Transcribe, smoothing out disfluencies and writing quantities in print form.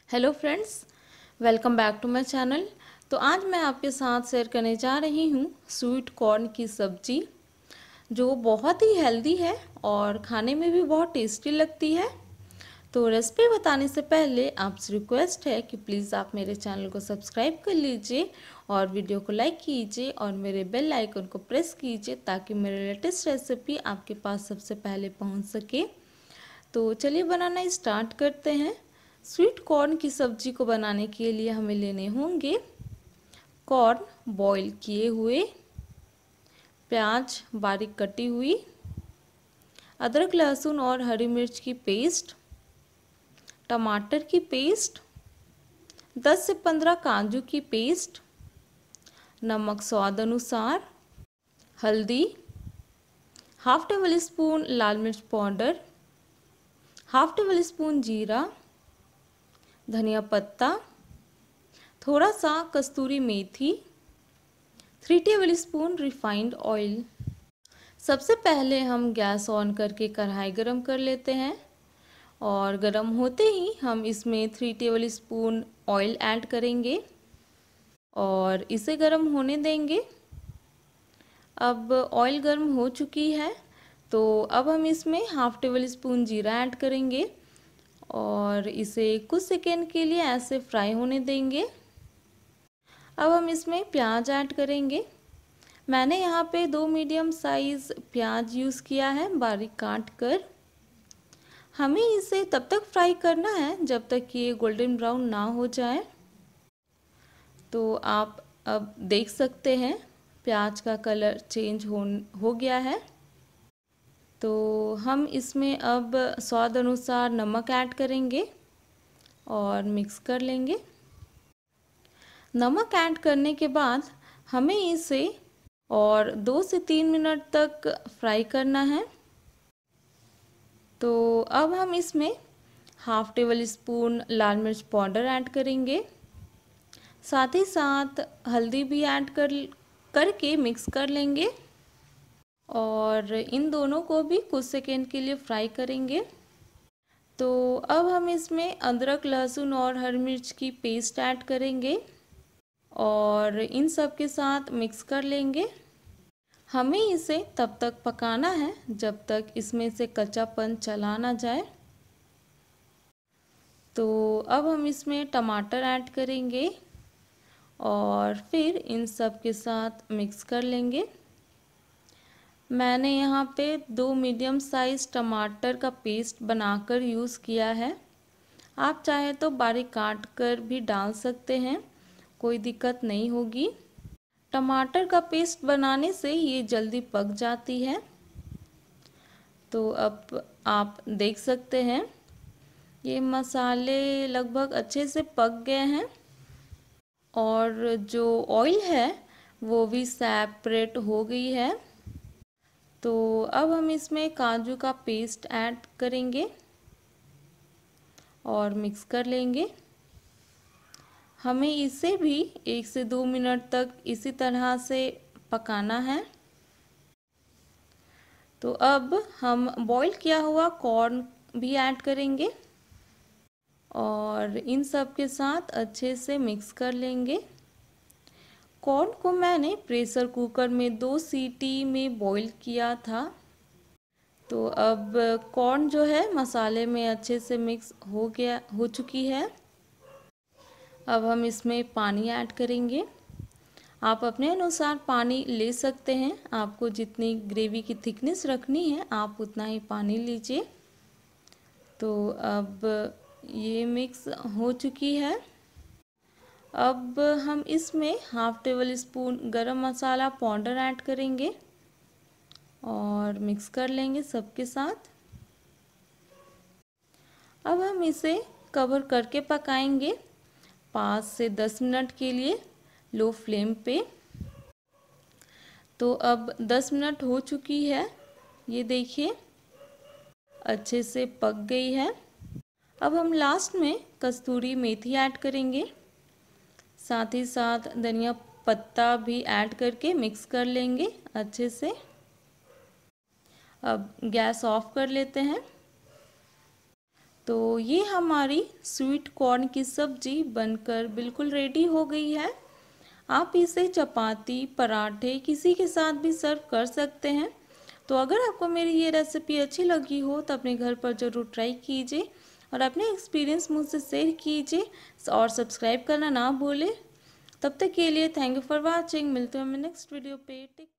Hello friends, welcome back to my channel. तो आज मैं आपके साथ शेयर करने जा रही हूँ स्वीट कॉर्न की सब्ज़ी, जो बहुत ही हेल्दी है और खाने में भी बहुत टेस्टी लगती है। तो रेसिपी बताने से पहले आपसे रिक्वेस्ट है कि प्लीज़ आप मेरे चैनल को सब्सक्राइब कर लीजिए और वीडियो को लाइक कीजिए और मेरे बेल आइकन को प्रेस कीजिए ताकि मेरे लेटेस्ट रेसिपी आपके पास सबसे पहले पहुँच सके। तो चलिए बनाना स्टार्ट करते हैं। स्वीट कॉर्न की सब्ज़ी को बनाने के लिए हमें लेने होंगे कॉर्न बॉईल किए हुए, प्याज बारीक कटी हुई, अदरक लहसुन और हरी मिर्च की पेस्ट, टमाटर की पेस्ट, 10 से 15 काजू की पेस्ट, नमक स्वाद अनुसार, हल्दी, हाफ टेबल स्पून लाल मिर्च पाउडर, हाफ टेबल स्पून जीरा, धनिया पत्ता, थोड़ा सा कस्तूरी मेथी, 3 टेबल स्पून रिफाइंड ऑयल। सबसे पहले हम गैस ऑन करके कढ़ाई गरम कर लेते हैं और गरम होते ही हम इसमें 3 टेबल स्पून ऑयल ऐड करेंगे और इसे गरम होने देंगे। अब ऑयल गरम हो चुकी है तो अब हम इसमें हाफ टेबल स्पून जीरा ऐड करेंगे और इसे कुछ सेकेंड के लिए ऐसे फ्राई होने देंगे। अब हम इसमें प्याज ऐड करेंगे। मैंने यहाँ पे 2 मीडियम साइज़ प्याज यूज़ किया है बारीक काट कर। हमें इसे तब तक फ्राई करना है जब तक कि ये गोल्डन ब्राउन ना हो जाए। तो आप अब देख सकते हैं प्याज का कलर चेंज हो गया है। तो हम इसमें अब स्वाद अनुसार नमक ऐड करेंगे और मिक्स कर लेंगे। नमक ऐड करने के बाद हमें इसे और 2 से 3 मिनट तक फ्राई करना है। तो अब हम इसमें हाफ टेबल स्पून लाल मिर्च पाउडर ऐड करेंगे, साथ ही साथ हल्दी भी ऐड करके मिक्स कर लेंगे और इन दोनों को भी कुछ सेकेंड के लिए फ्राई करेंगे। तो अब हम इसमें अदरक लहसुन और हरी मिर्च की पेस्ट ऐड करेंगे और इन सब के साथ मिक्स कर लेंगे। हमें इसे तब तक पकाना है जब तक इसमें से कच्चापन चला ना जाए। तो अब हम इसमें टमाटर ऐड करेंगे और फिर इन सब के साथ मिक्स कर लेंगे। मैंने यहाँ पे 2 मीडियम साइज़ टमाटर का पेस्ट बनाकर यूज़ किया है। आप चाहे तो बारीक काट कर भी डाल सकते हैं, कोई दिक्कत नहीं होगी। टमाटर का पेस्ट बनाने से ये जल्दी पक जाती है। तो अब आप देख सकते हैं ये मसाले लगभग अच्छे से पक गए हैं और जो ऑयल है वो भी सेपरेट हो गई है। तो अब हम इसमें काजू का पेस्ट ऐड करेंगे और मिक्स कर लेंगे। हमें इसे भी 1 से 2 मिनट तक इसी तरह से पकाना है। तो अब हम बॉईल किया हुआ कॉर्न भी ऐड करेंगे और इन सब के साथ अच्छे से मिक्स कर लेंगे। कॉर्न को मैंने प्रेशर कुकर में 2 सीटी में बॉईल किया था। तो अब कॉर्न जो है मसाले में अच्छे से मिक्स हो चुकी है। अब हम इसमें पानी ऐड करेंगे। आप अपने अनुसार पानी ले सकते हैं, आपको जितनी ग्रेवी की थिकनेस रखनी है आप उतना ही पानी लीजिए। तो अब ये मिक्स हो चुकी है। अब हम इसमें हाफ टेबल स्पून गरम मसाला पाउडर ऐड करेंगे और मिक्स कर लेंगे सबके साथ। अब हम इसे कवर करके पकाएंगे 5 से 10 मिनट के लिए लो फ्लेम पे। तो अब 10 मिनट हो चुकी है, ये देखिए अच्छे से पक गई है। अब हम लास्ट में कस्तूरी मेथी ऐड करेंगे, साथ ही साथ धनिया पत्ता भी ऐड करके मिक्स कर लेंगे अच्छे से। अब गैस ऑफ कर लेते हैं। तो ये हमारी स्वीट कॉर्न की सब्ज़ी बनकर बिल्कुल रेडी हो गई है। आप इसे चपाती, पराठे किसी के साथ भी सर्व कर सकते हैं। तो अगर आपको मेरी ये रेसिपी अच्छी लगी हो तो अपने घर पर ज़रूर ट्राई कीजिए और अपने एक्सपीरियंस मुझसे शेयर कीजिए और सब्सक्राइब करना ना भूलें। तब तक के लिए थैंक यू फॉर वॉचिंग। मिलते हैं मैं नेक्स्ट वीडियो पे।